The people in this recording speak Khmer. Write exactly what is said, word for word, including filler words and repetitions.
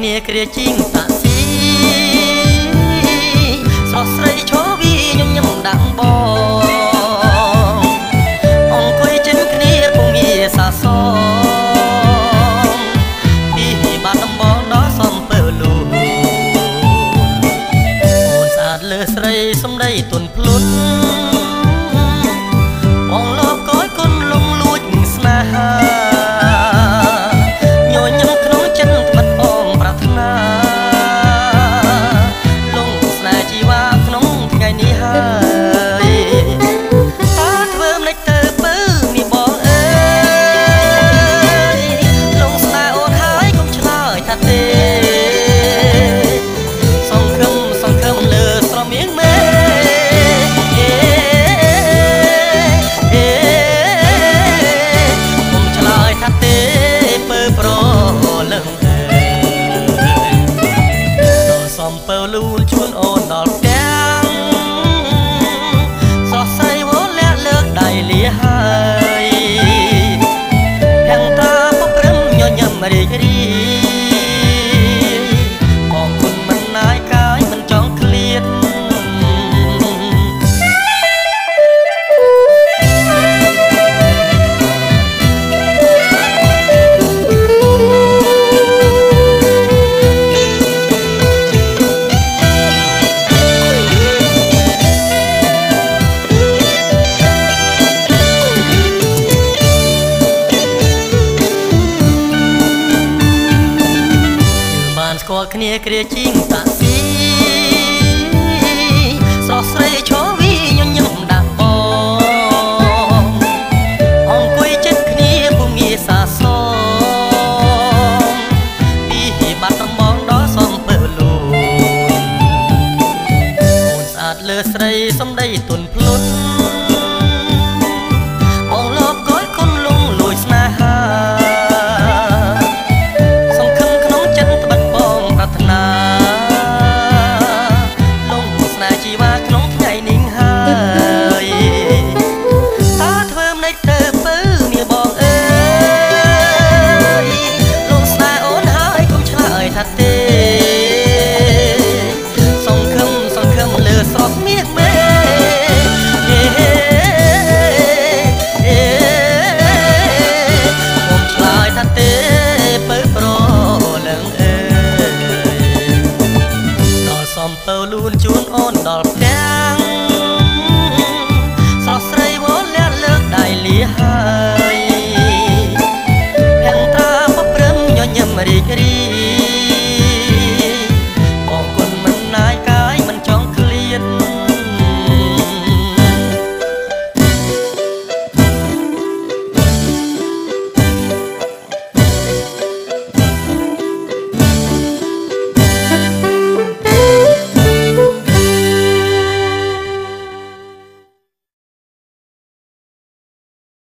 គ្នាគ្រាជីងតាស៊ីស្រស់ស្រីឈរវីញញឹមដាក់បងអង្គុយចិនគ្នាពុំមានសាសងពីបាត់ដំបងដល់សំពើលូអូនស្អាតលើស្រីសំដីទុនភ្លុនបងលបកយគុណលងលួចស្នេហាញញឹមក្នុងចិត្តបាត់បងប្រាថ្នាលងស្នេហ៍ជីវ៉ាក្នុងថ្ងៃនេះហើយតើធ្វើមិនទៅពើមានបងអើយលងស្នេហ៍អូនហើយកុំឆ្លើយថាទេសង្ឃឹមសង្ឃឹមលើស្រមៀងមេសំពើលូនជួនអូនដល់ផ្ទាំងស្រស់ស្រីវល់លាក់លើកដៃលាហើយទាំងតាពុកព្រឹមញញឹមរីករាយបងគុណមិនណាយកាយមិនចង់ឃ្លាតស្គាល់គ្នាគ្រាជីងតាស៊ីស្រស់ស្រីឈរវីញញឹមដាក់បងអង្គុយចិត្តគ្នាពុំមានសាសងពីបាត់ដំបងដល់សំពើលូអូនស្អាតលើស្រីសំដីទុនភ្លុនបងលបកយគុណលងលួចស្នេហាសង្ឃឹមសង្ឃឹមលើស្រស់មាសមេខ្ញុំឆ្លើយថាទេពើប្រលឹងអើយដល់សំពើលូនជួនអូនដល់ផ្ទាំង